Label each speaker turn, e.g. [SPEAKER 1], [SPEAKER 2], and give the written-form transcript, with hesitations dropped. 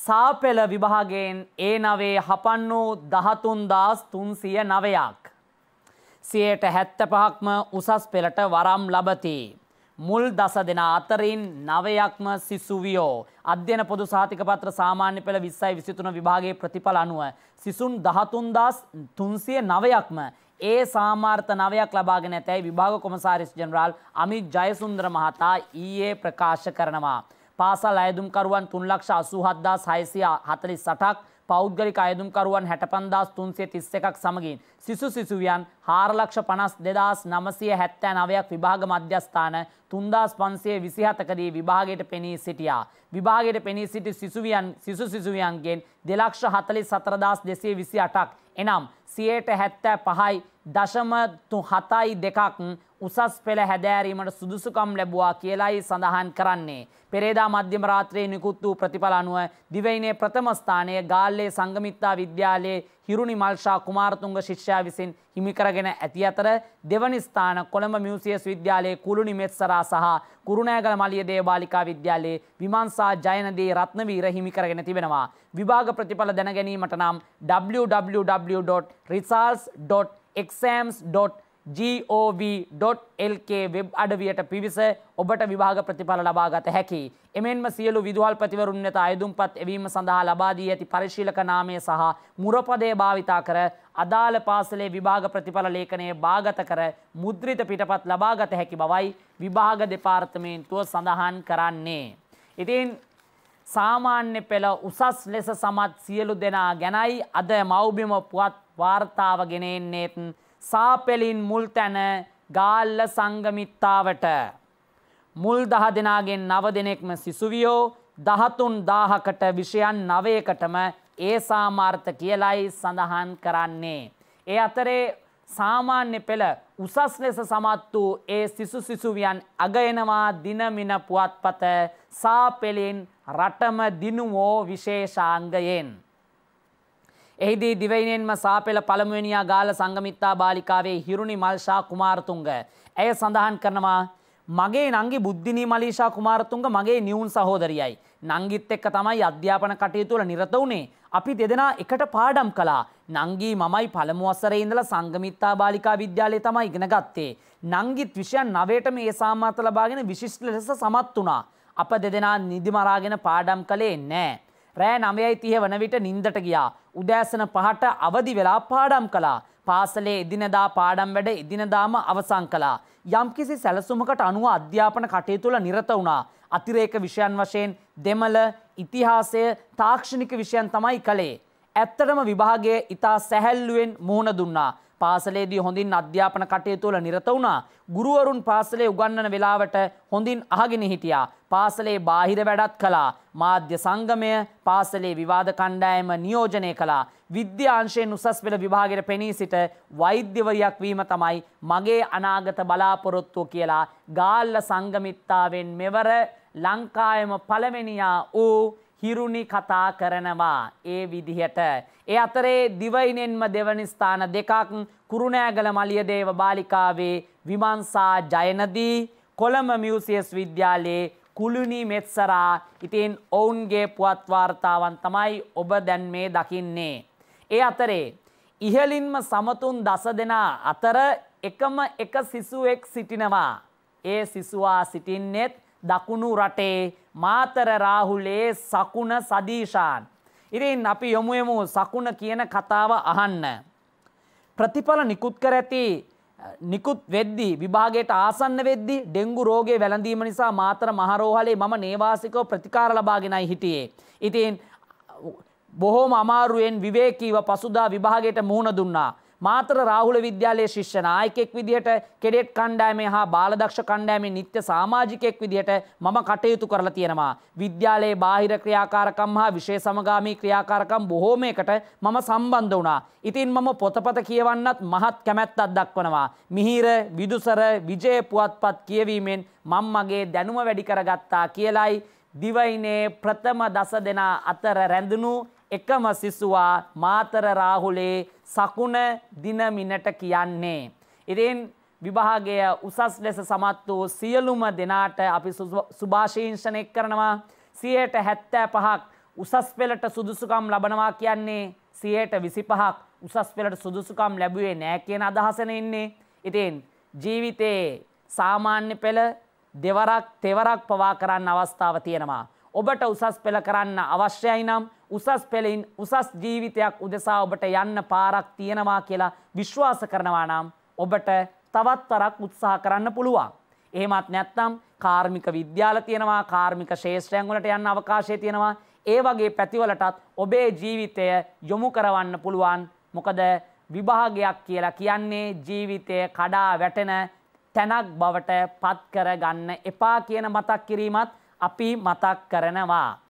[SPEAKER 1] සාපෙළ විභාගයෙන් A9 හපන්නු 13309ක්. 75%ක්ම උසස් පෙළට වරම් ලබති. මුල් දස දෙනා අතරින් 9ක්ම සිසු වියෝ. අධ්‍යයන පොදු සහතික පත්‍ර සාමාන්‍ය පෙළ 20යි 23 විභාගයේ ප්‍රතිඵල අනුව සිසුන් 13309ක්ම ඒ සාමාර්ථ 9ක් ලබාගෙන ඇතැයි විභාග කොමසාරිස් ජෙනරාල් අමිත් ජයසුන්දර මහතා ඊයේ ප්‍රකාශ කරනවා. පාසල් අයදුම්කරුවන් 3,87,648ක් පෞද්ගලික අයදුම්කරුවන් 65,331ක් සමගින් සිසුවියන් 4,52,979ක් විභාග මධ්‍යස්ථාන 3,527කදී විභාගයට පෙනී සිටියා. විභාගයට පෙනී සිටි සිසුවියන්ගෙන් 2,44,228ක් එනම් 75.72% උසස් පෙළ හැදෑරීමට සුදුසුකම් ලැබුවා කියලායි සඳහන් කරන්නේ. පෙරේදා මධ්‍යම රාත්‍රියේ නිකුත් වූ ප්‍රතිඵල අනුව දිවයිනේ ප්‍රථම ස්ථානය ගාල්ලේ සංගමිත්තා විද්‍යාලයේ හිරුනි මල්ෂා කුමාරතුංග ශිෂ්‍යයා විසින් හිමි කරගෙන ඇති අතර දෙවනි ස්ථාන කොළඹ මියුසියස් විද්‍යාලයේ කුළුනි මෙත්සරා සහ කුරුණෑගල මලියදේව බාලිකා විද්‍යාලයේ විමංශා ජයනදී රත්නවීර හිමි කරගෙන තිබෙනවා. විභාග ප්‍රතිඵල දැන ගැනීමට නම් www.results.exams.gov.lk වෙබ් අඩවියට පිවිස ඔබට විභාග ප්‍රතිඵල ලබා ගත හැකියි. එමෙන්ම සියලු විදුහල්පතිවරුන් වෙත අයදුම්පත් එවීම සඳහා ලබා දී ඇති පරිශීලක නාමය සහ මුරපදය භාවිතා කර අදාළ පාසලේ විභාග ප්‍රතිඵල ලේඛනයේ බාගත කර මුද්‍රිත පිටපත් ලබා ගත හැකි බවයි විභාග දෙපාර්තමේන්තුව සඳහන් කරන්නේ. ඉතින් සාමාන්‍ය පෙළ උසස් ලෙස සමත් සියලු දෙනා ගැනයි අද මව්බිම පුවත් වාර්තාව ගෙනෙන්නේත් සාපෙලින් මුල් තැන ගාල්ල සංගමිත්තාවට මුල් 10 දෙනාගෙන් 9 දෙනෙක්ම සිසුවියෝ 13,000කට විෂයන් 9කටම ඒ සාමාර්ථ කියලයි සඳහන් කරන්නේ. ඒ අතරේ සාමාන්‍ය පෙළ උසස් ලෙස සමත් වූ ඒ සිසුවියන් අගයනවා දිනමින පුවත්පත සාපෙලින් රටම දිනුවෝ විශේෂාංගයෙන්. එහිදී දිවයිනෙන්ම සාපෙළ පළමුවෙනියා ගාල්ල සංගමිත්තා බාලිකාවේ හිරුනි මල්ෂා කුමාරතුංග. ඇය සඳහන් කරනවා මගේ නංගි බුද්ධිනී මලීෂා කුමාරතුංග මගේ නියුන් සහෝදරියයි. නංගිත් එක්ක තමයි අධ්‍යාපන කටයුතු වල නිරත වුණේ. අපි දෙදෙනා එකට පාඩම් කළා. නංගි මමයි පළමු වසරේ ඉඳලා සංගමිත්තා බාලිකා විද්‍යාලයේ තමයි ඉගෙන ගත්තේ. නංගිත් විෂයන් 9ටම ඒ සාමාර්ථ ලබාගෙන විශිෂ්ට ලෙස සමත් වුණා. අප දෙදෙනා නිදි මරාගෙන පාඩම් කළේ නැහැ. රෑ 9:30 වන විට නිින්දට ගියා. උදෑසන 5ට අවදි වෙලා පාඩම් කළා. පාසලේ එදිනදා පාඩම් වැඩ එදිනදාම අවසන් කළා. යම්කිසි සැලසුමකට අනුව අධ්‍යාපන කටයුතු වල නිරත වුණා. අතිරේක විෂයන් වශයෙන් දෙමළ, ඉතිහාසය, තාක්ෂණික විෂයන් තමයි කළේ. ඇත්තටම විභාගයේ ඉතා සැහැල්ලුවෙන් මුහුණ දුන්නා. පාසලේදී හොඳින් අධ්‍යාපන කටයුතු වල නිරත වුණා. ගුරුවරුන් පාසලේ උගන්වන වෙලාවට හොඳින් අහගෙන හිටියා. පාසලේ බාහිර වැඩත් කළා. මාධ්‍ය සංගමය, පාසලේ විවාද කණ්ඩායම නියෝජනය කළා. විද්‍යා අංශයෙන් උසස් පෙළ විභාගයට පෙනී සිට වෛද්‍යවරියක් වීම තමයි මගේ අනාගත බලාපොරොත්තුව කියලා ගාල්ල සංගමිත්තාවෙන් මෙවර ලංකාවේම පළවෙනියා වූ හිරුනි කතා කරනවා. ඒ විදිහට ඒ අතරේ දිවයිනෙන්ම දෙවනි ස්ථාන දෙකක් කුරුණෑගල මලියදේව බාලිකාවේ විමංශා ජයනදී, කොළඹ මියුසියස් විද්‍යාලයේ කුළුනි මෙත්සරා. ඉතින් ඔවුන්ගේ පුවත් වාර්තාවන් තමයි ඔබ දැන් මේ දකින්නේ. ඒ අතරේ ඉහළින්ම සමතුන් 10 දෙනා අතර එකම එක සිසුවෙක් සිටිනවා. ඒ සිසුවා සිටින්නේත් දකුණු රටේ මාතර රාහුලේ සකුණ සදීෂාන්. ඉතින් අපි යමු සකුණ කියන කතාව අහන්න. ප්‍රතිඵල නිකුත් කර ඇති නිකුත් වෙද්දී විභාගයට ආසන්න වෙද්දී ඩෙන්ගු රෝගයේ වැළඳීම නිසා මාතර මහරෝහලේ මම නේවාසිකව ප්‍රතිකාර ලබාගෙනයි හිටියේ. ඉතින් බොහෝම අමාරුවෙන් විවේකීව පසුදා විභාගයට මුහුණ දුන්නා. මාතර රාහුල විද්‍යාලයේ ශිෂ්‍ය නායකයෙක් විදිහට, කෙඩෙට් කණ්ඩායමේ හා බාලදක්ෂ කණ්ඩායමේ නිත්‍ය සමාජිකයෙක් විදිහට මම කටයුතු කරලා තියෙනවා. විද්‍යාලයේ බාහිර ක්‍රියාකාරකම් හා විෂය සමගාමී ක්‍රියාකාරකම් බොහෝමයකට මම සම්බන්ධ වුණා. ඉතින් මම පොතපත කියවන්නත් මහත් කැමැත්තක් දක්වනවා. මිහිර, විදුසර, විජය පුවත්පත් කියවීමෙන් මම මගේ දැනුම වැඩි කරගත්තා කියලයි දිවයිනේ ප්‍රථම 10 දෙනා අතර රැඳුණු එකම සිසුවා මාතර රාහුලේ සකුණ දිනමිනට කියන්නේ. ඉතින් විභාගය උසස් ලෙස සමත් වූ සියලුම දෙනාට අපි සුභාශිංසනය කරනවා. 75%ක් උසස් පෙළට සුදුසුකම් ලබනවා කියන්නේ 25%ක් උසස් පෙළට සුදුසුකම් ලැබුවේ නෑ කියන අදහසනේ ඉන්නේ. ඉතින් ජීවිතේ සාමාන්‍ය පෙළ දෙවරක් තෙවරක් පවා කරන්න අවස්ථාව තියෙනවා. ඔබට උසස් පෙළ කරන්න අවශ්‍යයි නම් උසස් පෙළින් උසස් ජීවිතයක් උදෙසා ඔබට යන්න පාරක් තියෙනවා කියලා විශ්වාස කරනවා නම් ඔබට තවත් වරක් උත්සාහ කරන්න පුළුවන්. එහෙමත් නැත්නම් කාර්මික විද්‍යාල තියෙනවා, කාර්මික ශාස්ත්‍රයන් වලට යන්න අවකාශය තියෙනවා. ඒ වගේ පැතිවලටත් ඔබේ ජීවිතය යොමු කරවන්න පුළුවන්. මොකද විභාගයක් කියලා කියන්නේ ජීවිතය කඩා වැටෙන තැනක් බවට පත් කරගන්න එපා කියන මතක් කිරීමත් අපි මතක් කරනවා.